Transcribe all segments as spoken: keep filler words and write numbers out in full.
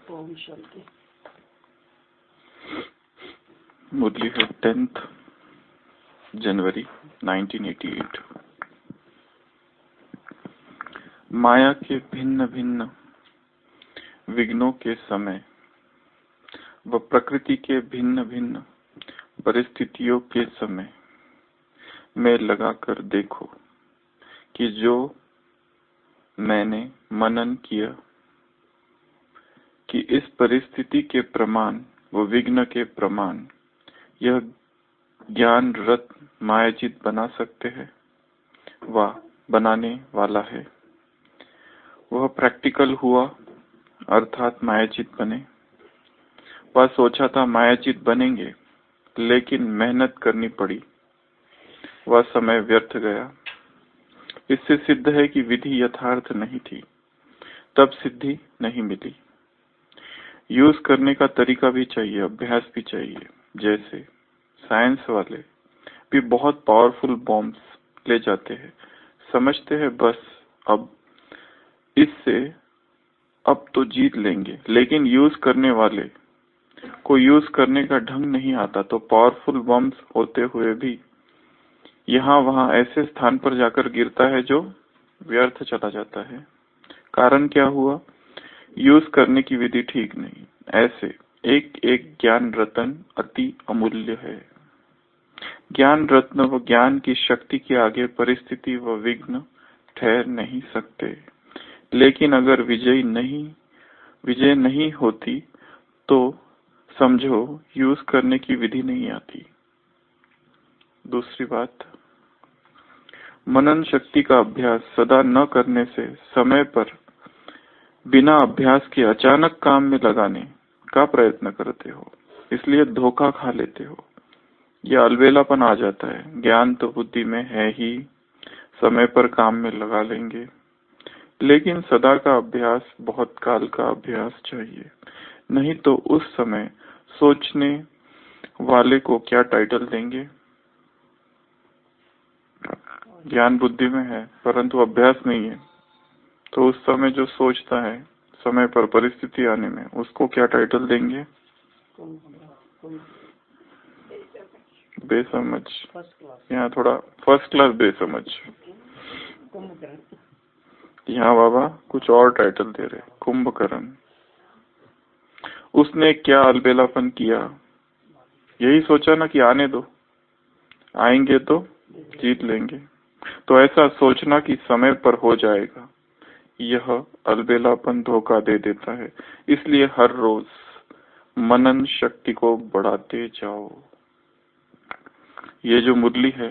ओम शांति। मुरली है tenth January nineteen eighty eight. माया के भिन्न भिन्न विघ्नों के समय व प्रकृति के भिन्न भिन्न परिस्थितियों के समय में लगाकर देखो कि जो मैंने मनन किया कि इस परिस्थिति के प्रमाण व विघ्न के प्रमाण यह ज्ञान रत मायाचित बना सकते हैं व बनाने वाला है, वह प्रैक्टिकल हुआ अर्थात मायाचित बने। वह सोचा था मायाचित बनेंगे, लेकिन मेहनत करनी पड़ी, वह समय व्यर्थ गया। इससे सिद्ध है कि विधि यथार्थ नहीं थी, तब सिद्धि नहीं मिली। यूज करने का तरीका भी चाहिए, अभ्यास भी चाहिए। जैसे साइंस वाले भी बहुत पावरफुल बॉम्ब्स ले जाते हैं, समझते हैं बस अब इससे अब तो जीत लेंगे, लेकिन यूज करने वाले को यूज करने का ढंग नहीं आता, तो पावरफुल बॉम्ब्स होते हुए भी यहाँ वहाँ ऐसे स्थान पर जाकर गिरता है जो व्यर्थ चला जाता है। कारण क्या हुआ? यूज करने की विधि ठीक नहीं। ऐसे एक एक ज्ञान रत्न अति अमूल्य है। ज्ञान रत्न व ज्ञान की शक्ति के आगे परिस्थिति व विघ्न ठहर नहीं सकते। लेकिन अगर विजय नहीं विजय नहीं होती तो समझो यूज करने की विधि नहीं आती। दूसरी बात, मनन शक्ति का अभ्यास सदा न करने से समय पर बिना अभ्यास के अचानक काम में लगाने का प्रयत्न करते हो, इसलिए धोखा खा लेते हो। यह अलबेलापन आ जाता है। ज्ञान तो बुद्धि में है ही, समय पर काम में लगा लेंगे, लेकिन सदा का अभ्यास, बहुत काल का अभ्यास चाहिए, नहीं तो उस समय सोचने वाले को क्या टाइटल देंगे? ज्ञान बुद्धि में है परंतु अभ्यास नहीं है, तो उस समय जो सोचता है समय पर परिस्थिति आने में, उसको क्या टाइटल देंगे? बेसमझ। यहाँ थोड़ा फर्स्ट क्लास बेसमझ। यहाँ बाबा कुछ और टाइटल दे रहे, कुंभकर्ण। उसने क्या अलबेलापन किया? यही सोचा ना कि आने दो, आएंगे तो जीत लेंगे। तो ऐसा सोचना कि समय पर हो जाएगा, यह अलबेलापन धोखा दे देता है। इसलिए हर रोज मनन शक्ति को बढ़ाते जाओ। ये जो मुरली है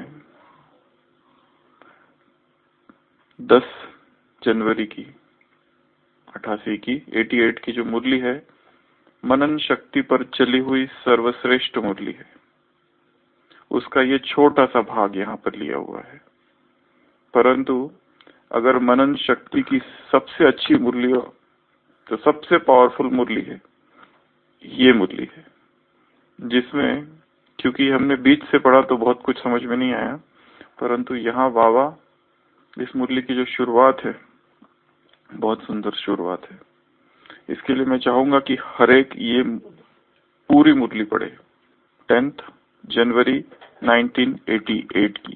दस जनवरी की अठासी की अठासी की जो मुरली है, मनन शक्ति पर चली हुई सर्वश्रेष्ठ मुरली है। उसका ये छोटा सा भाग यहाँ पर लिया हुआ है, परंतु अगर मनन शक्ति की सबसे अच्छी मुरली हो तो सबसे पावरफुल मुरली है ये मुरली है, जिसमें क्योंकि हमने बीच से पढ़ा तो बहुत कुछ समझ में नहीं आया, परंतु यहाँ बाबा इस मुरली की जो शुरुआत है बहुत सुंदर शुरुआत है। इसके लिए मैं चाहूंगा कि हर एक ये पूरी मुरली पढ़े। Tenth January nineteen eighty eight की।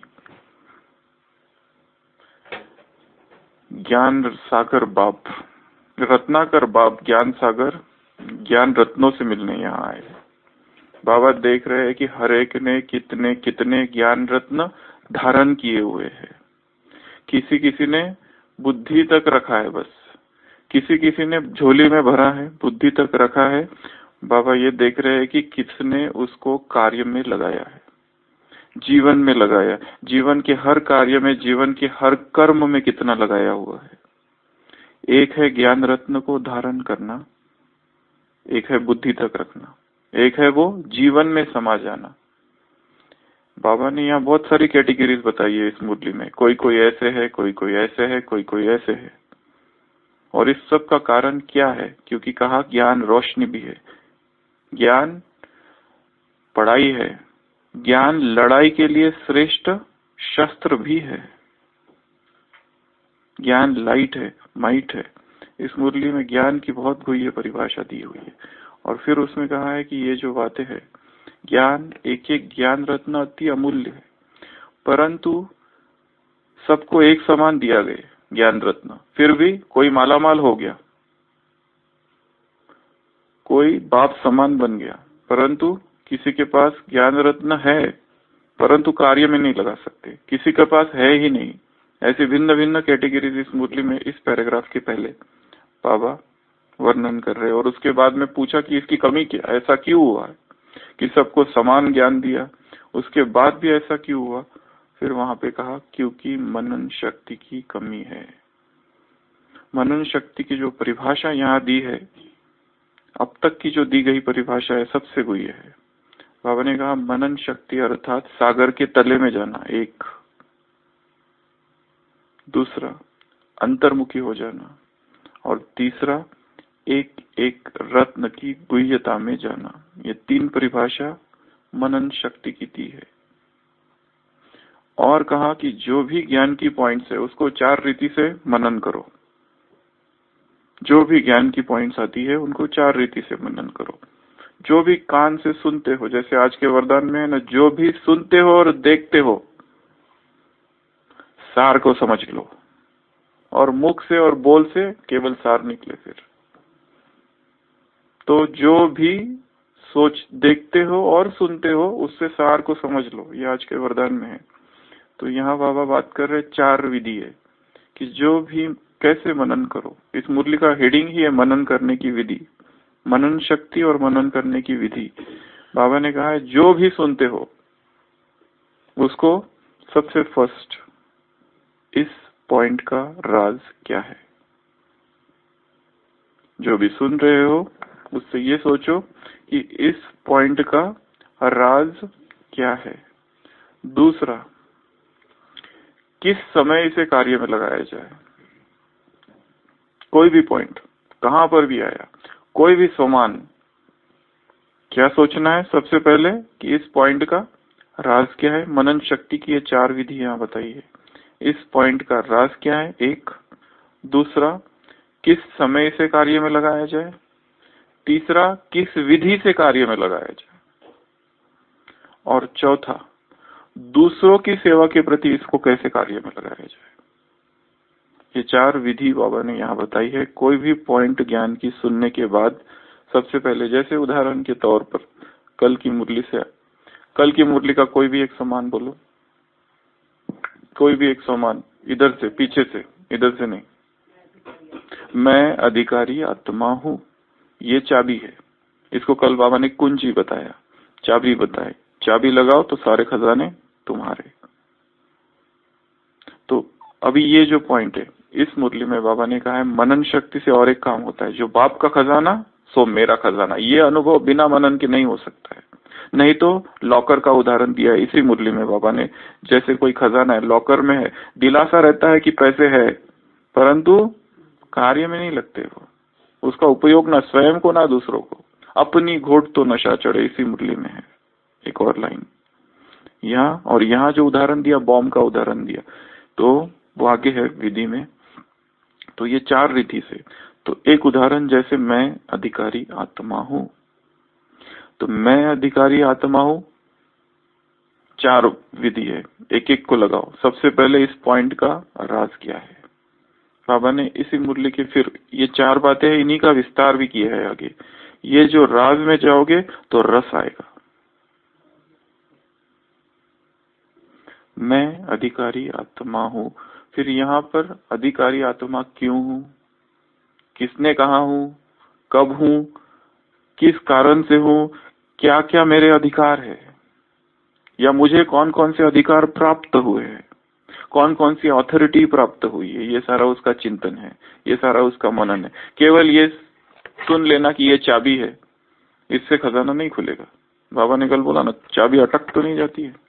ज्ञान सागर बाप, रत्नाकर बाप ज्ञान सागर ज्ञान रत्नों से मिलने यहाँ आए। बाबा देख रहे हैं कि हर एक ने कितने कितने ज्ञान रत्न धारण किए हुए हैं। किसी किसी ने बुद्धि तक रखा है, बस किसी किसी ने झोली में भरा है, बुद्धि तक रखा है। बाबा ये देख रहे हैं कि किसने उसको कार्य में लगाया है, जीवन में लगाया, जीवन के हर कार्य में, जीवन के हर कर्म में कितना लगाया हुआ है। एक है ज्ञान रत्न को धारण करना, एक है बुद्धि तक रखना, एक है वो जीवन में समा जाना। बाबा ने यहाँ बहुत सारी कैटेगरीज बताई है इस मुरली में। कोई कोई ऐसे है, कोई कोई ऐसे है, कोई कोई ऐसे है। और इस सब का कारण क्या है? क्योंकि कहा ज्ञान रोशनी भी है, ज्ञान पढ़ाई है, ज्ञान लड़ाई के लिए श्रेष्ठ शस्त्र भी है। ज्ञान लाइट है, माइट है, इस मुरली में ज्ञान की बहुत गुह्य परिभाषा दी हुई है। और फिर उसमें कहा है कि ये जो बातें हैं, ज्ञान एक एक ज्ञान रत्न अति अमूल्य है, परंतु सबको एक समान दिया गया ज्ञान रत्न, फिर भी कोई मालामाल हो गया, कोई बाप समान बन गया, परंतु किसी के पास ज्ञान रत्न है परंतु कार्य में नहीं लगा सकते, किसी के पास है ही नहीं। ऐसे भिन्न भिन्न कैटेगरीज इस मुरली में इस पैराग्राफ के पहले बाबा वर्णन कर रहे। और उसके बाद में पूछा कि इसकी कमी क्या, ऐसा क्यों हुआ है कि सबको समान ज्ञान दिया, उसके बाद भी ऐसा क्यों हुआ। फिर वहां पे कहा क्योंकि मनन शक्ति की कमी है। मनन शक्ति की जो परिभाषा यहाँ दी है, अब तक की जो दी गई परिभाषा है, सबसे गुह्य है। बाबा ने कहा मनन शक्ति अर्थात सागर के तले में जाना, एक। दूसरा अंतर्मुखी हो जाना, और तीसरा एक एक रत्न की गुह्यता में जाना। ये तीन परिभाषा मनन शक्ति की दी है। और कहा कि जो भी ज्ञान की पॉइंट्स है उसको चार रीति से मनन करो। जो भी ज्ञान की पॉइंट्स आती है उनको चार रीति से मनन करो। जो भी कान से सुनते हो, जैसे आज के वरदान में है ना, जो भी सुनते हो और देखते हो सार को समझ लो, और मुख से और बोल से केवल सार निकले। फिर तो जो भी सोच देखते हो और सुनते हो उससे सार को समझ लो, ये आज के वरदान में है। तो यहाँ बाबा बात कर रहे चार विधि है कि जो भी कैसे मनन करो। इस मुरली का हेडिंग ही है मनन करने की विधि, मनन शक्ति और मनन करने की विधि। बाबा ने कहा है जो भी सुनते हो उसको सबसे फर्स्ट इस पॉइंट का राज क्या है। जो भी सुन रहे हो उससे ये सोचो कि इस पॉइंट का राज क्या है। दूसरा, किस समय इसे कार्य में लगाया जाए। कोई भी पॉइंट कहां पर भी आया, कोई भी सामान, क्या सोचना है सबसे पहले कि इस पॉइंट का राज क्या है। मनन शक्ति की ये चार विधि यहाँ बताई है। इस पॉइंट का राज क्या है, एक। दूसरा, किस समय इसे कार्य में लगाया जाए। तीसरा, किस विधि से कार्य में लगाया जाए। और चौथा, दूसरों की सेवा के प्रति इसको कैसे कार्य में लगाया जाए। ये चार विधि बाबा ने यहाँ बताई है। कोई भी पॉइंट ज्ञान की सुनने के बाद सबसे पहले, जैसे उदाहरण के तौर पर कल की मुरली से, कल की मुरली का कोई भी एक सामान बोलो, कोई भी एक सामान, इधर से, पीछे से, इधर से नहीं। मैं अधिकारी आत्मा हूँ, ये चाबी है। इसको कल बाबा ने कुंजी बताया, चाबी बताई। चाबी लगाओ तो सारे खजाने तुम्हारे। तो अभी ये जो पॉइंट है इस मुरली में बाबा ने कहा है मनन शक्ति से और एक काम होता है, जो बाप का खजाना सो मेरा खजाना। ये अनुभव बिना मनन के नहीं हो सकता है। नहीं तो लॉकर का उदाहरण दिया है इसी मुरली में बाबा ने। जैसे कोई खजाना है, लॉकर में है, दिलासा रहता है कि पैसे है, परंतु कार्य में नहीं लगते वो। उसका उपयोग ना स्वयं को ना दूसरों को। अपनी घोट तो नशा चढ़े, इसी मुरली में है एक और लाइन यहाँ। और यहाँ जो उदाहरण दिया, बॉम्ब का उदाहरण दिया, तो वो आगे है विधि में। तो ये चार रीति से, तो एक उदाहरण जैसे मैं अधिकारी आत्मा हूं, तो मैं अधिकारी आत्मा हूं, चार विधि है, एक एक को लगाओ। सबसे पहले इस पॉइंट का राज क्या है। बाबा ने इसी मुरली के फिर ये चार बातें हैं, इन्हीं का विस्तार भी किया है आगे। ये जो राज में जाओगे तो रस आएगा। मैं अधिकारी आत्मा हूँ। फिर यहाँ पर अधिकारी आत्मा क्यों हूँ, किसने कहा हूँ, कब हूँ, किस कारण से हूँ, क्या क्या मेरे अधिकार है, या मुझे कौन कौन से अधिकार प्राप्त हुए हैं, कौन कौन सी अथॉरिटी प्राप्त हुई है। ये सारा उसका चिंतन है, ये सारा उसका मनन है। केवल ये सुन लेना कि ये चाबी है, इससे खजाना नहीं खुलेगा। बाबा ने कल बोला ना, चाबी अटक तो नहीं जाती है।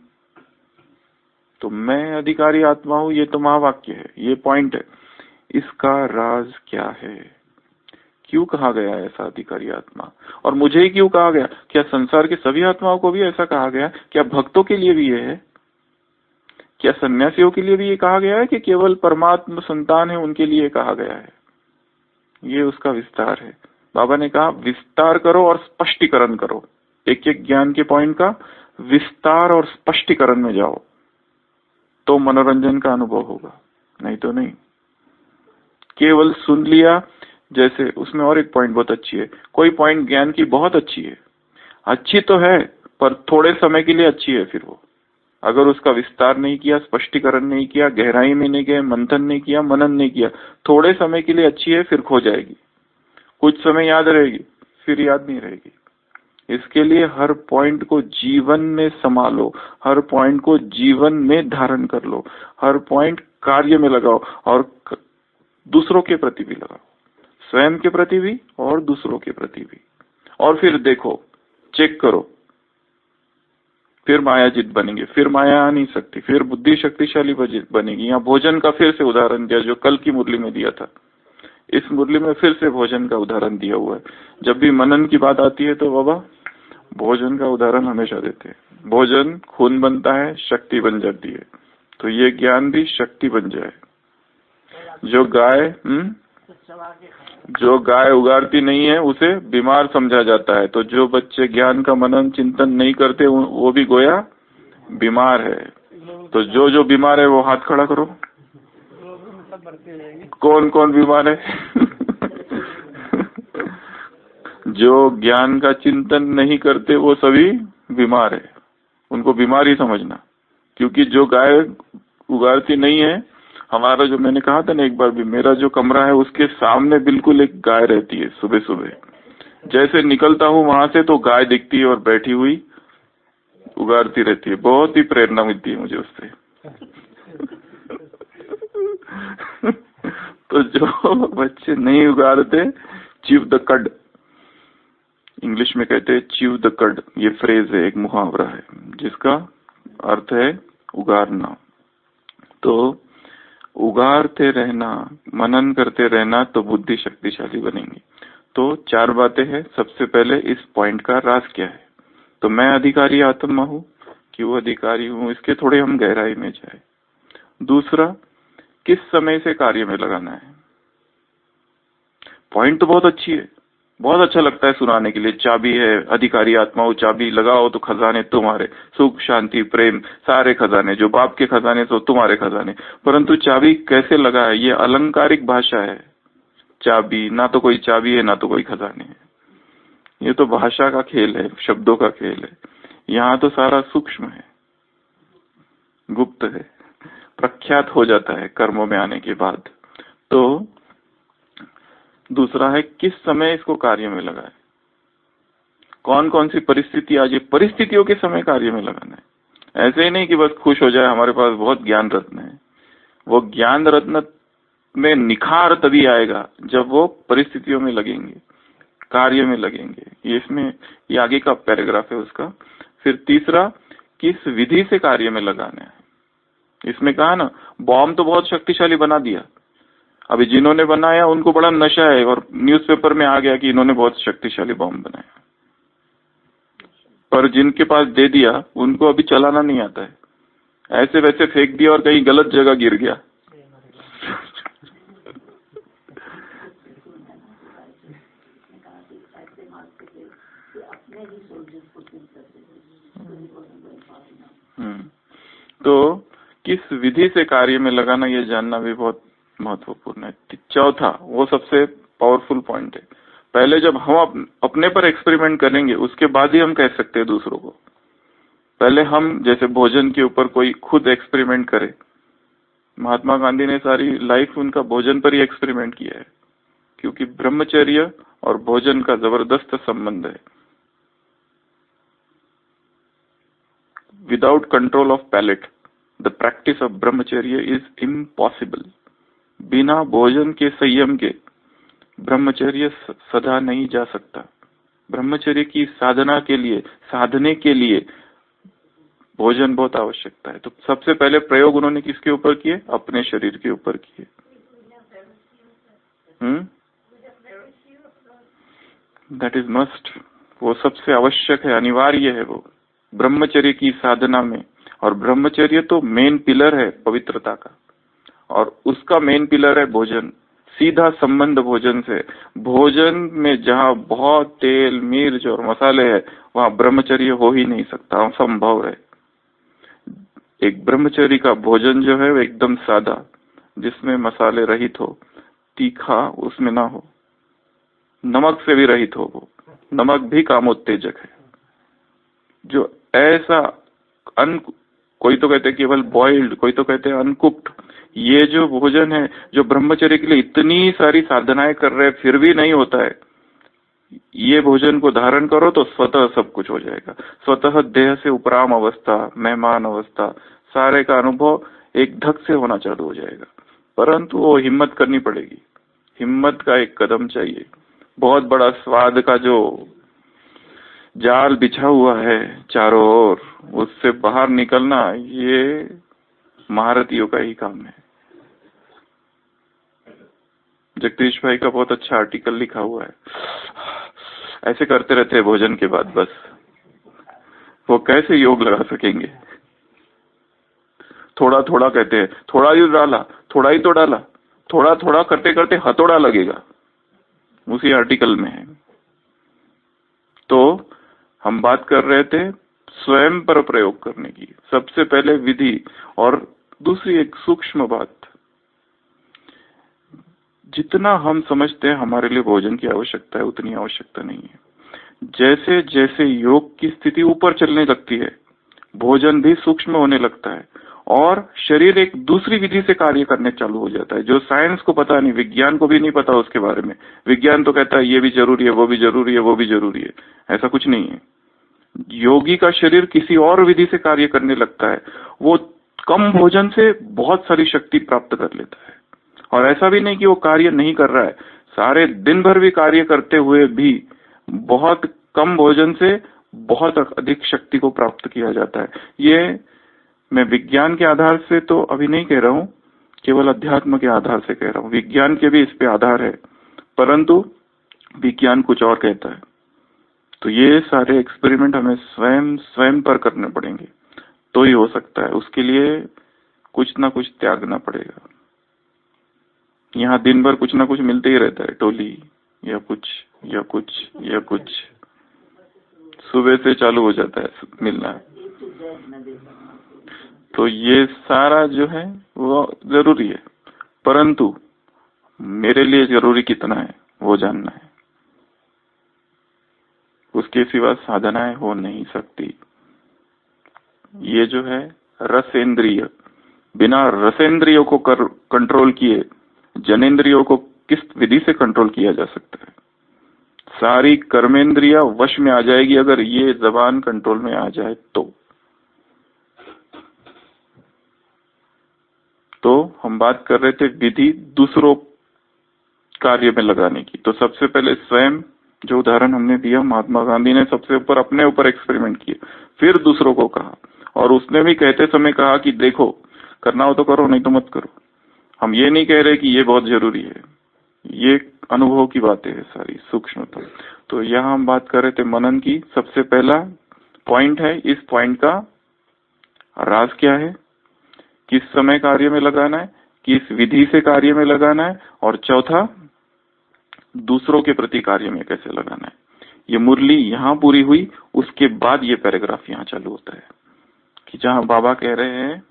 तो मैं अधिकारी आत्मा हूं, ये तो महावाक्य है, ये पॉइंट है। इसका राज क्या है, क्यों कहा गया ऐसा अधिकारी आत्मा, और मुझे ही क्यों कहा गया। क्या संसार के सभी आत्माओं को भी ऐसा कहा गया? क्या भक्तों के लिए भी ये है? क्या सन्यासियों के लिए भी ये कहा गया है कि केवल परमात्मा संतान है उनके लिए कहा गया है? ये उसका विस्तार है। बाबा ने कहा विस्तार करो और स्पष्टीकरण करो, एक एक ज्ञान के पॉइंट का विस्तार और स्पष्टीकरण में जाओ, तो मनोरंजन का अनुभव होगा, नहीं तो नहीं। केवल सुन लिया, जैसे उसमें और एक पॉइंट बहुत अच्छी है, कोई पॉइंट ज्ञान की बहुत अच्छी है, अच्छी तो है पर थोड़े समय के लिए अच्छी है, फिर वो अगर उसका विस्तार नहीं किया, स्पष्टीकरण नहीं किया, गहराई में नहीं गए, मंथन नहीं किया, मनन नहीं किया, थोड़े समय के लिए अच्छी है, फिर खो जाएगी, कुछ समय याद रहेगी, फिर याद नहीं रहेगी। इसके लिए हर पॉइंट को जीवन में संभालो, हर पॉइंट को जीवन में धारण कर लो, हर पॉइंट कार्य में लगाओ और दूसरों के प्रति भी लगाओ, स्वयं के प्रति भी और दूसरों के प्रति भी। और फिर देखो, चेक करो, फिर मायाजित बनेंगे, फिर माया आ नहीं सकती, फिर बुद्धि शक्तिशाली बनेगी। यहाँ भोजन का फिर से उदाहरण दिया जो कल की मुरली में दिया था, इस मुरली में फिर से भोजन का उदाहरण दिया हुआ है। जब भी मनन की बात आती है तो बाबा भोजन का उदाहरण हमेशा देते हैं। भोजन खून बनता है, शक्ति बन जाती है, तो ये ज्ञान भी शक्ति बन जाए। जो गाय हम्म जो गाय उगारती नहीं है उसे बीमार समझा जाता है, तो जो बच्चे ज्ञान का मनन चिंतन नहीं करते वो भी गोया बीमार है। तो जो जो बीमार है वो हाथ खड़ा करो, कौन कौन बीमार है? जो ज्ञान का चिंतन नहीं करते वो सभी बीमार है, उनको बीमार ही समझना। क्योंकि जो गाय उगारती नहीं है, हमारा जो मैंने कहा था ना एक बार भी, मेरा जो कमरा है उसके सामने बिल्कुल एक गाय रहती है। सुबह सुबह जैसे निकलता हूँ वहां से तो गाय दिखती है और बैठी हुई उगारती रहती है, बहुत ही प्रेरणा मिलती है मुझे उससे। तो जो बच्चे नहीं उगारते, चीव द कड, इंग्लिश में कहते हैं चीव द कड, ये फ्रेज है, एक मुहावरा है जिसका अर्थ है उगारना। तो उगारते रहना, मनन करते रहना तो बुद्धि शक्तिशाली बनेंगी। तो चार बातें हैं। सबसे पहले इस पॉइंट का राज क्या है, तो मैं अधिकारी आत्मा हूँ, क्यों अधिकारी हूँ, इसके थोड़े हम गहराई में जाए। दूसरा, किस समय से कार्य में लगाना है। पॉइंट तो बहुत अच्छी है, बहुत अच्छा लगता है सुनाने के लिए, चाबी है, अधिकारी आत्मा हो, चाबी लगाओ तो खजाने तुम्हारे, सुख शांति प्रेम सारे खजाने, जो बाप के खजाने तो तुम्हारे खजाने। परंतु चाबी कैसे लगा है, ये अलंकारिक भाषा है। चाबी ना तो कोई चाबी है ना तो कोई खजाने है, ये तो भाषा का खेल है, शब्दों का खेल है। यहाँ तो सारा सूक्ष्म है, गुप्त है, प्रख्यात हो जाता है कर्मों में आने के बाद। तो दूसरा है किस समय इसको कार्य में लगाए, कौन कौन सी परिस्थिति आ जाए, परिस्थितियों के समय कार्य में लगाना है। ऐसे ही नहीं कि बस खुश हो जाए हमारे पास बहुत ज्ञान रत्न है। वो ज्ञान रत्न में निखार तभी आएगा जब वो परिस्थितियों में लगेंगे, कार्य में लगेंगे। ये इसमें ये आगे का पैराग्राफ है उसका। फिर तीसरा, किस विधि से कार्य में लगाना है। इसमें कहा ना, बॉम्ब तो बहुत शक्तिशाली बना दिया, अभी जिन्होंने बनाया उनको बड़ा नशा है और न्यूज़पेपर में आ गया कि इन्होंने बहुत शक्तिशाली बॉम्ब बनाया, पर जिनके पास दे दिया उनको अभी चलाना नहीं आता है, ऐसे वैसे फेंक दिया और कहीं गलत जगह गिर गया। हम्म तो किस विधि से कार्य में लगाना, ये जानना भी बहुत महत्वपूर्ण है। चौथा, वो सबसे पावरफुल पॉइंट है। पहले जब हम अपने पर एक्सपेरिमेंट करेंगे उसके बाद ही हम कह सकते हैं दूसरों को। पहले हम जैसे भोजन के ऊपर कोई खुद एक्सपेरिमेंट करे, महात्मा गांधी ने सारी लाइफ उनका भोजन पर ही एक्सपेरिमेंट किया है, क्योंकि ब्रह्मचर्य और भोजन का जबरदस्त संबंध है। Without control of palate the practice of brahmacharya is impossible. बिना भोजन के संयम के ब्रह्मचर्य सदा नहीं जा सकता। ब्रह्मचर्य की साधना के लिए, साधने के लिए भोजन बहुत आवश्यकता है। तो सबसे पहले प्रयोग उन्होंने किसके ऊपर किए, अपने शरीर के ऊपर किए। हम्म दैट इज मस्ट, वो सबसे आवश्यक है, अनिवार्य है वो ब्रह्मचर्य की साधना में। और ब्रह्मचर्य तो मेन पिलर है पवित्रता का, और उसका मेन पिलर है भोजन। सीधा संबंध भोजन से। भोजन में जहाँ बहुत तेल, मिर्च और मसाले है, वहाँ ब्रह्मचर्य हो ही नहीं सकता, असंभव है। एक ब्रह्मचर्य का भोजन जो है वो एकदम सादा, जिसमें मसाले रहित हो, तीखा उसमें ना हो, नमक से भी रहित हो। वो नमक भी कामोत्तेजक है। जो ऐसा अन कोई तो कहते हैं केवल बॉइल्ड, कोई तो कहते हैं अनकुक्ड, ये जो भोजन है, जो ब्रह्मचर्य के लिए इतनी सारी साधनाएं कर रहे हैं फिर भी नहीं होता है, ये भोजन को धारण करो तो स्वतः सब कुछ हो जाएगा। स्वतः देह से उपराम अवस्था, मेहमान अवस्था, सारे का अनुभव एक धक से होना चालू हो जाएगा। परंतु वो हिम्मत करनी पड़ेगी, हिम्मत का एक कदम चाहिए। बहुत बड़ा स्वाद का जो जाल बिछा हुआ है चारों ओर, उससे बाहर निकलना ये महारथियों का ही काम है। जगदीश भाई का बहुत अच्छा आर्टिकल लिखा हुआ है, ऐसे करते रहते हैं भोजन के बाद, बस वो कैसे योग लगा सकेंगे। थोड़ा थोड़ा कहते हैं, थोड़ा ही डाला, थोड़ा ही तो डाला, थोड़ा थोड़ा करते करते हथौड़ा लगेगा, उसी आर्टिकल में है। तो हम बात कर रहे थे स्वयं पर प्रयोग करने की, सबसे पहले विधि। और दूसरी एक सूक्ष्म बात, जितना हम समझते हैं हमारे लिए भोजन की आवश्यकता है, उतनी आवश्यकता नहीं है। जैसे जैसे योग की स्थिति ऊपर चलने लगती है, भोजन भी सूक्ष्म होने लगता है और शरीर एक दूसरी विधि से कार्य करने चालू हो जाता है, जो साइंस को पता नहीं, विज्ञान को भी नहीं पता उसके बारे में। विज्ञान तो कहता है ये भी जरूरी है, वो भी जरूरी है, वो भी जरूरी है, ऐसा कुछ नहीं है। योगी का शरीर किसी और विधि से कार्य करने लगता है, वो कम भोजन से बहुत सारी शक्ति प्राप्त कर लेता है। और ऐसा भी नहीं कि वो कार्य नहीं कर रहा है, सारे दिन भर भी कार्य करते हुए भी बहुत कम भोजन से बहुत अधिक शक्ति को प्राप्त किया जाता है। ये मैं विज्ञान के आधार से तो अभी नहीं कह रहा हूँ, केवल अध्यात्म के आधार से कह रहा हूँ। विज्ञान के भी इस पे आधार है, परंतु विज्ञान कुछ और कहता है। तो ये सारे एक्सपेरिमेंट हमें स्वयं स्वयं पर करने पड़ेंगे तो ही हो सकता है। उसके लिए कुछ ना कुछ त्यागना पड़ेगा। यहाँ दिन भर कुछ ना कुछ मिलते ही रहता है, टोली या कुछ या कुछ या कुछ, सुबह से चालू हो जाता है मिलना। तो ये सारा जो है वो जरूरी है, परंतु मेरे लिए जरूरी कितना है वो जानना है। उसके सिवा साधनाएं हो नहीं सकती। ये जो है रसेंद्रिय, बिना रसेंद्रियों को कर, कंट्रोल किए जनेंद्रियों को किस विधि से कंट्रोल किया जा सकता है। सारी कर्मेंद्रिया वश में आ जाएगी अगर ये जबान कंट्रोल में आ जाए तो। तो हम बात कर रहे थे विधि दूसरों कार्य में लगाने की। तो सबसे पहले स्वयं, जो उदाहरण हमने दिया, महात्मा गांधी ने सबसे ऊपर अपने ऊपर एक्सपेरिमेंट किए, फिर दूसरों को कहा, और उसने भी कहते समय कहा कि देखो करना हो तो करो, नहीं तो मत करो। हम ये नहीं कह रहे कि ये बहुत जरूरी है, ये अनुभव की बातें है सारी सूक्ष्मता। तो यहाँ हम बात कर रहे थे मनन की। सबसे पहला पॉइंट है, इस पॉइंट का राज क्या है, किस समय कार्य में लगाना है, किस विधि से कार्य में लगाना है, और चौथा दूसरों के प्रति कार्य में कैसे लगाना है। ये मुरली यहाँ पूरी हुई, उसके बाद ये पैराग्राफ यहाँ चालू होता है कि जहाँ बाबा कह रहे हैं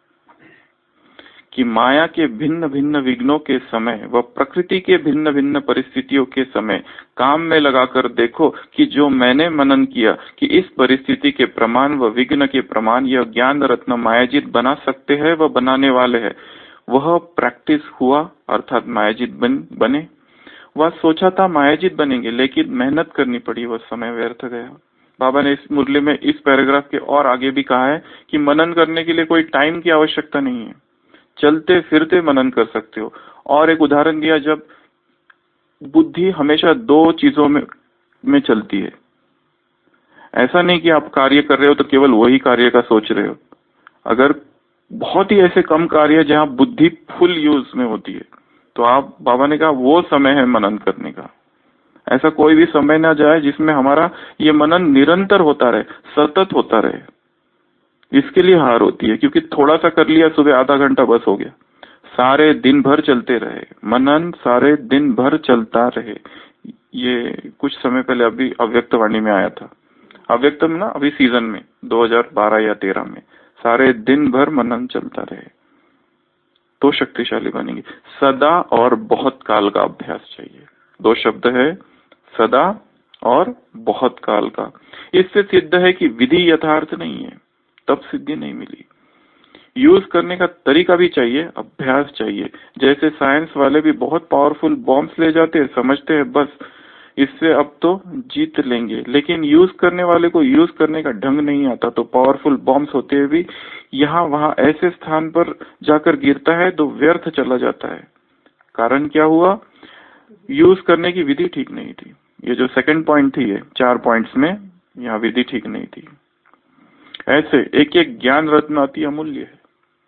कि माया के भिन्न भिन्न विघ्नों के समय व प्रकृति के भिन्न भिन्न परिस्थितियों के समय काम में लगाकर देखो कि जो मैंने मनन किया कि इस परिस्थिति के प्रमाण व विघ्न के प्रमाण यह ज्ञान रत्न मायाजित बना सकते हैं व बनाने वाले हैं, वह प्रैक्टिस हुआ, अर्थात मायाजित बन बने। वह सोचा था मायाजित बनेंगे, लेकिन मेहनत करनी पड़ी, वह समय व्यर्थ गया। बाबा ने इस मुरली में इस पैराग्राफ के और आगे भी कहा है कि मनन करने के लिए कोई टाइम की आवश्यकता नहीं है, चलते फिरते मनन कर सकते हो। और एक उदाहरण दिया, जब बुद्धि हमेशा दो चीजों में में चलती है, ऐसा नहीं कि आप कार्य कर रहे हो तो केवल वही कार्य का सोच रहे हो। अगर बहुत ही ऐसे कम कार्य जहां बुद्धि फुल यूज में होती है, तो आप, बाबा ने कहा, वो समय है मनन करने का। ऐसा कोई भी समय ना जाए जिसमें हमारा ये मनन निरंतर होता रहे, सतत होता रहे। इसके लिए हार होती है, क्योंकि थोड़ा सा कर लिया सुबह, आधा घंटा बस हो गया। सारे दिन भर चलते रहे, मनन सारे दिन भर चलता रहे। ये कुछ समय पहले अभी अव्यक्त वाणी में आया था, अव्यक्त में ना अभी सीजन में दो हज़ार बारह या तेरह में, सारे दिन भर मनन चलता रहे तो शक्तिशाली बनेंगे। सदा और बहुत काल का अभ्यास चाहिए। दो शब्द है, सदा और बहुत काल का। इससे सिद्ध है कि विधि यथार्थ नहीं है, तब सिद्धि नहीं मिली। यूज करने का तरीका भी चाहिए, अभ्यास चाहिए। जैसे साइंस वाले भी बहुत पावरफुल बॉम्ब्स ले जाते हैं, समझते हैं बस इससे अब तो जीत लेंगे, लेकिन यूज करने वाले को यूज करने का ढंग नहीं आता, तो पावरफुल बॉम्ब्स होते हुए भी यहाँ वहां ऐसे स्थान पर जाकर गिरता है तो व्यर्थ चला जाता है। कारण क्या हुआ? यूज करने की विधि ठीक नहीं थी। ये जो सेकंड पॉइंट थी, ये चार पॉइंट्स में यहाँ विधि ठीक नहीं थी। ऐसे एक एक ज्ञान रत्न अति अमूल्य है।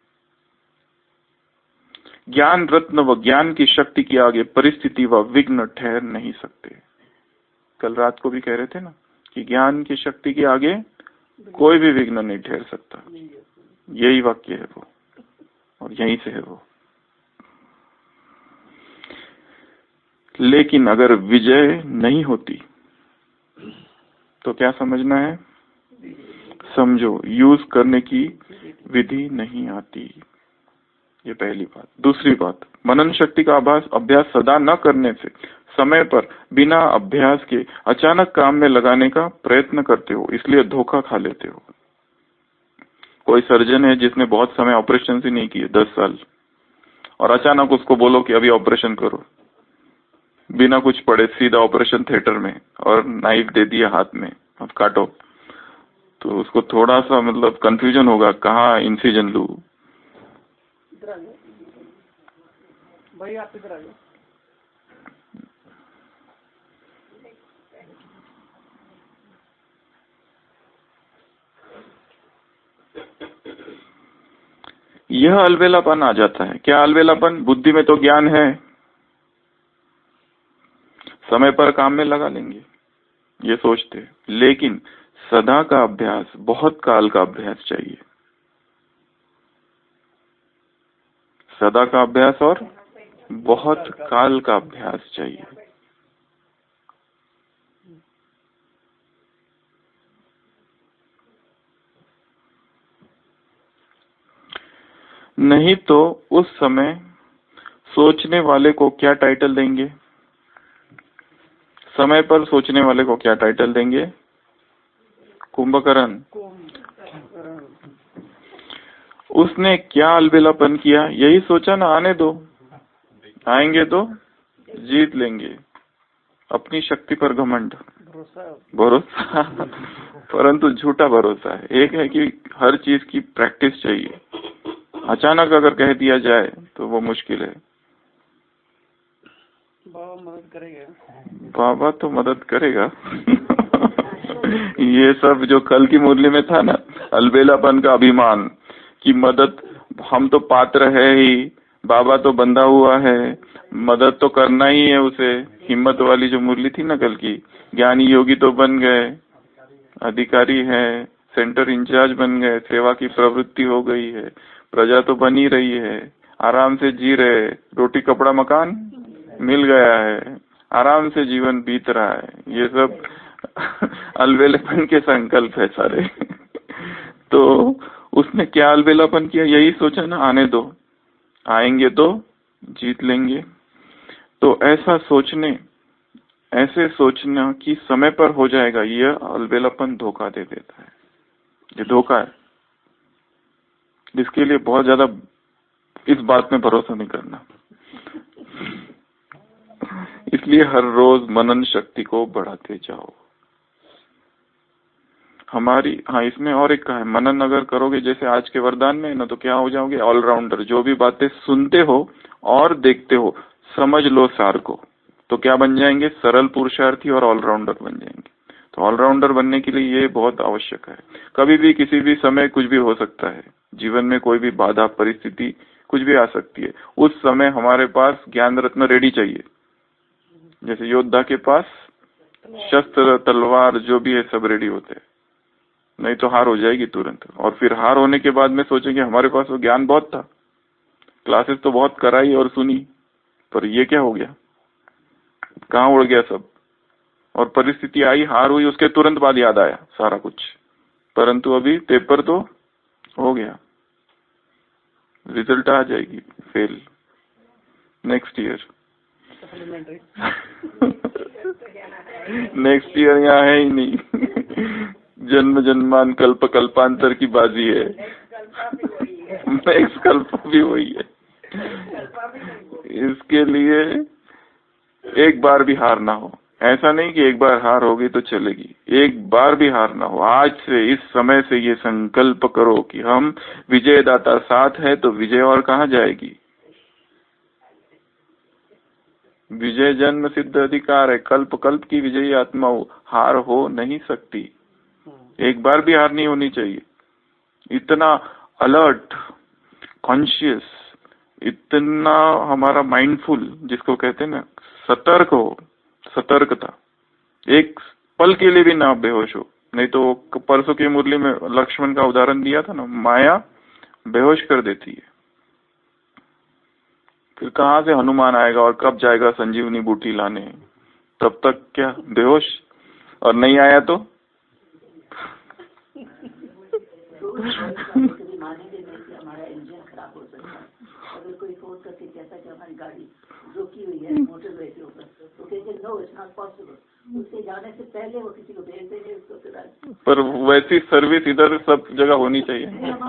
ज्ञान रत्न व ज्ञान की शक्ति के आगे परिस्थिति व विघ्न ठहर नहीं सकते। कल रात को भी कह रहे थे ना कि ज्ञान की शक्ति के आगे कोई भी विघ्न नहीं ठहर सकता। यही वाक्य है वो, और यहीं से है वो। लेकिन अगर विजय नहीं होती तो क्या समझना है? समझो, यूज करने की विधि नहीं आती। ये पहली बात। दूसरी बात, मनन शक्ति का अभ्यास अभ्यास सदा न करने से समय पर बिना अभ्यास के अचानक काम में लगाने का प्रयत्न करते हो, इसलिए धोखा खा लेते हो। कोई सर्जन है जिसने बहुत समय ऑपरेशन ही नहीं किए, दस साल, और अचानक उसको बोलो कि अभी ऑपरेशन करो, बिना कुछ पढ़े सीधा ऑपरेशन थिएटर में, और नाइफ दे दिया हाथ में, अब काटो, तो उसको थोड़ा सा मतलब कंफ्यूजन होगा, कहाँ इंसिजन लू। भाई आप इधर आ जाओ। यह अलबेलापन आ जाता है। क्या अलबेलापन? बुद्धि में तो ज्ञान है, समय पर काम में लगा लेंगे, ये सोचते, लेकिन सदा का अभ्यास, बहुत काल का अभ्यास चाहिए। सदा का अभ्यास और बहुत काल का अभ्यास चाहिए। नहीं तो उस समय सोचने वाले को क्या टाइटल देंगे? समय पर सोचने वाले को क्या टाइटल देंगे? कुंभकर्ण। उसने क्या अलबेलापन किया? यही सोचा ना, आने दो, आएंगे तो जीत लेंगे। अपनी शक्ति पर घमंड, भरोसा परंतु झूठा भरोसा है। एक है कि हर चीज की प्रैक्टिस चाहिए, अचानक अगर कह दिया जाए तो वो मुश्किल है। बाबा मदद करेगा, बाबा तो मदद करेगा ये सब जो कल की मुरली में था ना, अलबेलापन का अभिमान कि मदद, हम तो पात्र है ही, बाबा तो बंधा हुआ है, मदद तो करना ही है उसे। हिम्मत वाली जो मुरली थी ना कल की, ज्ञानी योगी तो बन गए, अधिकारी है, सेंटर इंचार्ज बन गए, सेवा की प्रवृत्ति हो गई है, प्रजा तो बनी रही है, आराम से जी रहे, रोटी कपड़ा मकान मिल गया है, आराम से जीवन बीत रहा है। ये सब अलबेलापन के संकल्प है सारे तो उसने क्या अलबेलापन किया? यही सोचा ना, आने दो, आएंगे तो जीत लेंगे। तो ऐसा सोचने, ऐसे सोचना कि समय पर हो जाएगा, यह अलबेलापन धोखा दे देता है। ये धोखा है, जिसके लिए बहुत ज्यादा इस बात में भरोसा नहीं करना। इसलिए हर रोज मनन शक्ति को बढ़ाते जाओ। हमारी, हाँ, इसमें और एक कहा है, मनन अगर करोगे जैसे आज के वरदान में ना, तो क्या हो जाओगे? ऑलराउंडर। जो भी बातें सुनते हो और देखते हो, समझ लो सार को, तो क्या बन जाएंगे? सरल पुरुषार्थी और ऑलराउंडर बन जाएंगे। तो ऑलराउंडर बनने के लिए ये बहुत आवश्यक है। कभी भी किसी भी समय कुछ भी हो सकता है, जीवन में कोई भी बाधा परिस्थिति कुछ भी आ सकती है। उस समय हमारे पास ज्ञान रत्न रेडी चाहिए। जैसे योद्धा के पास शस्त्र, तलवार जो भी है सब रेडी होते हैं, नहीं तो हार हो जाएगी तुरंत। और फिर हार होने के बाद में सोचेंगे हमारे पास वो ज्ञान बहुत था, क्लासेस तो बहुत कराई और सुनी, पर ये क्या हो गया, कहाँ उड़ गया सब। और परिस्थिति आई, हार हुई, उसके तुरंत बाद याद आया सारा कुछ, परंतु अभी पेपर तो हो गया, रिजल्ट आ जाएगी, fail next year. Next year यहाँ है ही नहीं। जन्म जन्मान कल्प कल्पांतर की बाजी है, नेक्स्ट कल्प भी वही है। इसके लिए एक बार भी हार ना हो। ऐसा नहीं कि एक बार हार होगी तो चलेगी, एक बार भी हार ना हो। आज से, इस समय से ये संकल्प करो कि हम विजयदाता साथ है तो विजय और कहाँ जाएगी। विजय जन्म सिद्ध अधिकार है, कल्प कल्प की विजयी आत्मा हो, हार हो नहीं सकती। एक बार भी हार नहीं होनी चाहिए। इतना अलर्ट, कॉन्शियस, इतना हमारा माइंडफुल, जिसको कहते हैं ना, सतर्क हो, सतर्कता। एक पल के लिए भी ना बेहोश हो। नहीं तो परसों की मुरली में लक्ष्मण का उदाहरण दिया था ना, माया बेहोश कर देती है। फिर कहाँ से हनुमान आएगा और कब जाएगा संजीवनी बूटी लाने, तब तक क्या बेहोश। और नहीं आया तो हमारा इंजन खराब हो सकता है। अगर कोई फोन करके कहता है कि हमारी गाड़ी रुकी हुई है मोटरवे के ऊपर, तो कहते नो इट्स नॉट पॉसिबल। उसके जाने से पहले वो किसी को भेज देंगे उसको। पर वैसी सर्विस इधर सब जगह होनी चाहिए।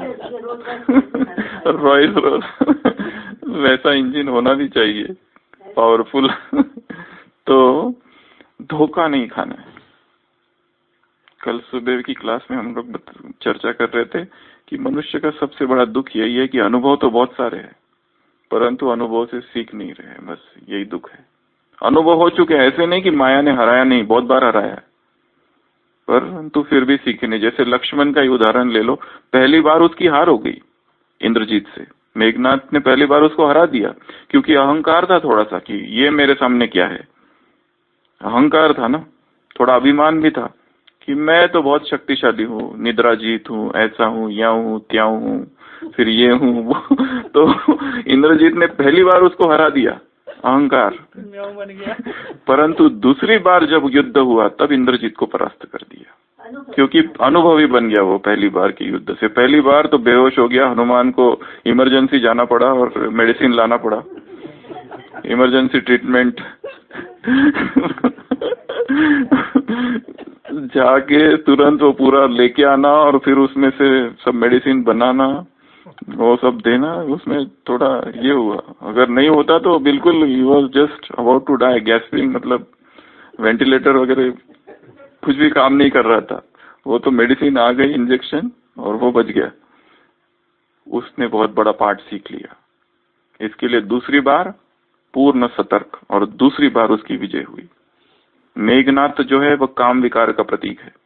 रॉयस रोल वैसा इंजन होना भी चाहिए, पावरफुल। तो धोखा नहीं खाना है। कल सुबह की क्लास में हम लोग चर्चा कर रहे थे कि मनुष्य का सबसे बड़ा दुख यही है कि अनुभव तो बहुत सारे हैं, परंतु अनुभव से सीख नहीं रहे। बस यही दुख है। अनुभव हो चुके हैं, ऐसे नहीं कि माया ने हराया नहीं, बहुत बार हराया है, परंतु फिर भी सीखे नहीं। जैसे लक्ष्मण का ही उदाहरण ले लो, पहली बार उसकी हार हो गई इंद्रजीत से। मेघनाथ ने पहली बार उसको हरा दिया, क्योंकि अहंकार था थोड़ा सा कि ये मेरे सामने क्या है। अहंकार था ना, थोड़ा अभिमान भी था कि मैं तो बहुत शक्तिशाली हूँ, निद्राजीत हूँ, ऐसा हूँ, या हूँ, त्या हूँ, फिर ये हूँ। तो इंद्रजीत ने पहली बार उसको हरा दिया, अहंकार बन गया। परंतु दूसरी बार जब युद्ध हुआ तब इंद्रजीत को परास्त कर दिया, क्योंकि अनुभवी बन गया वो पहली बार के युद्ध से। पहली बार तो बेहोश हो गया, हनुमान को इमरजेंसी जाना पड़ा और मेडिसिन लाना पड़ा, इमरजेंसी ट्रीटमेंट। जाके तुरंत वो पूरा लेके आना और फिर उसमें से सब मेडिसिन बनाना, वो सब देना। उसमें थोड़ा ये हुआ, अगर नहीं होता तो बिल्कुल ही was just about to die, gasping, मतलब वेंटिलेटर वगैरह कुछ भी काम नहीं कर रहा था। वो तो मेडिसिन आ गई, इंजेक्शन, और वो बच गया। उसने बहुत बड़ा पाठ सीख लिया। इसके लिए दूसरी बार पूर्ण सतर्क, और दूसरी बार उसकी विजय हुई। मेघनाथ जो है वह काम विकार का प्रतीक है,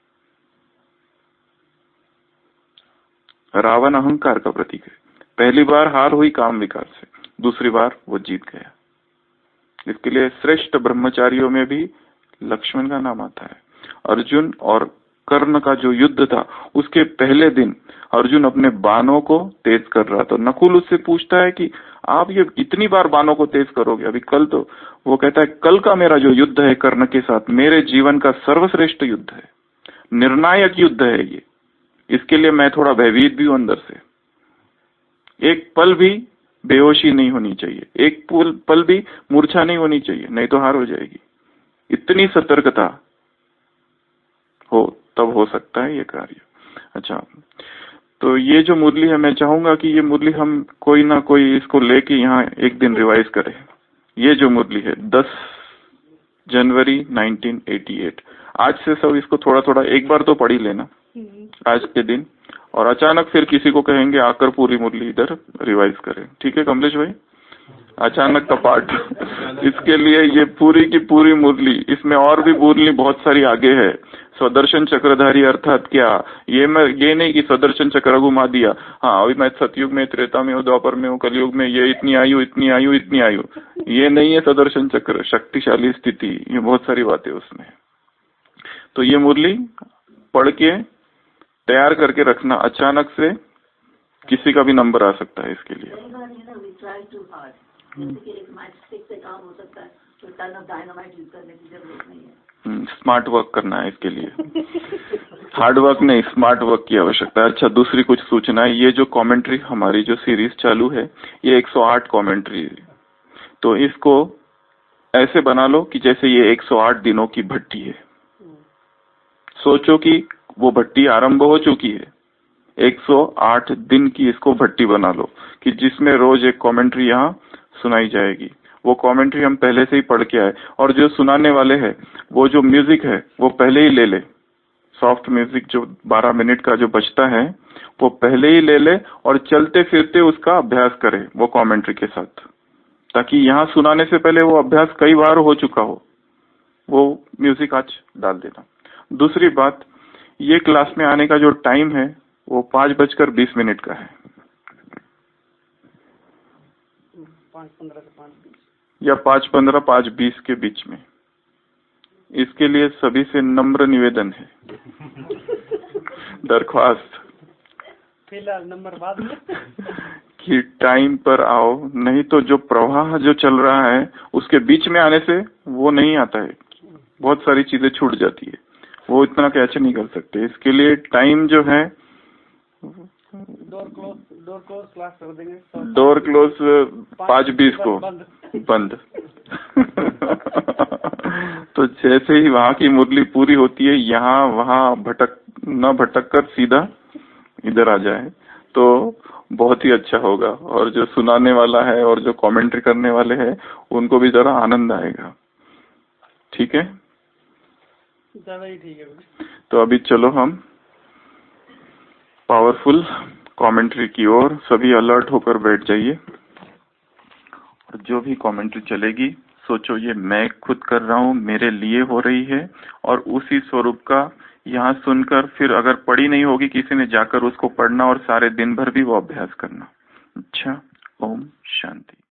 रावण अहंकार का प्रतीक है। पहली बार हार हुई काम विकार से, दूसरी बार वो जीत गया। इसके लिए श्रेष्ठ ब्रह्मचारियों में भी लक्ष्मण का नाम आता है। अर्जुन और कर्ण का जो युद्ध था, उसके पहले दिन अर्जुन अपने बाणों को तेज कर रहा था। नकुल उससे पूछता है कि आप ये इतनी बार बाणों को तेज करोगे, अभी कल तो, वो कहता है कल का मेरा जो युद्ध है कर्ण के साथ, मेरे जीवन का सर्वश्रेष्ठ युद्ध है, निर्णायक युद्ध है ये। इसके लिए मैं थोड़ा भयभीत भी हूं अंदर से। एक पल भी बेहोशी नहीं होनी चाहिए, एक पल पल भी मूर्छा नहीं होनी चाहिए, नहीं तो हार हो जाएगी। इतनी सतर्कता हो तब हो सकता है ये कार्य। अच्छा, तो ये जो मुरली है, मैं चाहूंगा कि ये मुरली हम कोई ना कोई इसको लेके यहाँ एक दिन रिवाइज करें। ये जो मुरली है दस जनवरी नाइनटीन एटी एट, आज से सब इसको थोड़ा थोड़ा एक बार तो पढ़ ही लेना आज के दिन, और अचानक फिर किसी को कहेंगे आकर पूरी मुरली इधर रिवाइज करें। ठीक है कमलेश भाई? अचानक का पाठ। इसके लिए ये पूरी की पूरी मुरली, इसमें और भी मुरली बहुत सारी आगे है। स्वदर्शन चक्रधारी अर्थात क्या, ये मैं ये नहीं कि स्वदर्शन चक्र घुमा दिया, हाँ अभी मैं सतयुग में, त्रेता में हूँ, द्वापर में हूँ, कलयुग में, ये इतनी आयु, इतनी आयु, इतनी आयु, ये नहीं है स्वदर्शन चक्र। शक्तिशाली स्थिति, ये बहुत सारी बातें उसमें। तो ये मुरली पढ़ के तैयार करके रखना। अचानक से किसी का भी नंबर आ सकता है इसके लिए। कई बार you know, we try too hard. जैसे कि एक मैच स्टिक से काम हो सकता है, तो टन ऑफ डायनामाइट यूज करने की जरूरत नहीं है। स्मार्ट वर्क करना है इसके लिए, हार्ड वर्क नहीं, स्मार्ट वर्क की आवश्यकता है। अच्छा, दूसरी कुछ सूचना है, ये जो कमेंट्री हमारी जो सीरीज चालू है ये एक सौ आठ कमेंट्री है, तो इसको ऐसे बना लो कि जैसे ये एक सौ आठ दिनों की भट्टी है। सोचो कि वो भट्टी आरंभ हो चुकी है, एक सौ आठ दिन की इसको भट्टी बना लो कि जिसमें रोज एक कमेंट्री यहाँ सुनाई जाएगी। वो कमेंट्री हम पहले से ही पढ़ के आए, और जो सुनाने वाले हैं वो जो म्यूजिक है वो पहले ही ले ले, सॉफ्ट म्यूजिक जो बारह मिनट का जो बजता है वो पहले ही ले ले और चलते फिरते उसका अभ्यास करे वो कमेंट्री के साथ, ताकि यहाँ सुनाने से पहले वो अभ्यास कई बार हो चुका हो। वो म्यूजिक आज डाल देना। दूसरी बात, ये क्लास में आने का जो टाइम है वो पांच बजकर बीस मिनट का है, पाँच पंद्रह से पाँच बीस या पाँच पंद्रह पाँच बीस के बीच में। इसके लिए सभी से नम्र निवेदन है, दरख्वास्त, फिलहाल नंबर बाद में कि टाइम पर आओ, नहीं तो जो प्रवाह जो चल रहा है उसके बीच में आने से वो नहीं आता है, बहुत सारी चीजें छूट जाती है, वो इतना कैच नहीं कर सकते। इसके लिए टाइम जो है door close door close class कर देंगे, डोर क्लोज पाँच बीस को बंद तो जैसे ही वहाँ की मुरली पूरी होती है, यहाँ वहाँ भटक न भटक कर सीधा इधर आ जाए तो बहुत ही अच्छा होगा, और जो सुनाने वाला है और जो कमेंट्री करने वाले हैं उनको भी जरा आनंद आएगा। ठीक है, ज्यादा ही ठीक है। तो अभी चलो हम पावरफुल कमेंट्री की ओर सभी अलर्ट होकर बैठ जाइए, और जो भी कमेंट्री चलेगी सोचो ये मैं खुद कर रहा हूँ, मेरे लिए हो रही है, और उसी स्वरूप का यहाँ सुनकर फिर अगर पढ़ी नहीं होगी किसी ने जाकर उसको पढ़ना और सारे दिन भर भी वो अभ्यास करना। अच्छा, ओम शांति।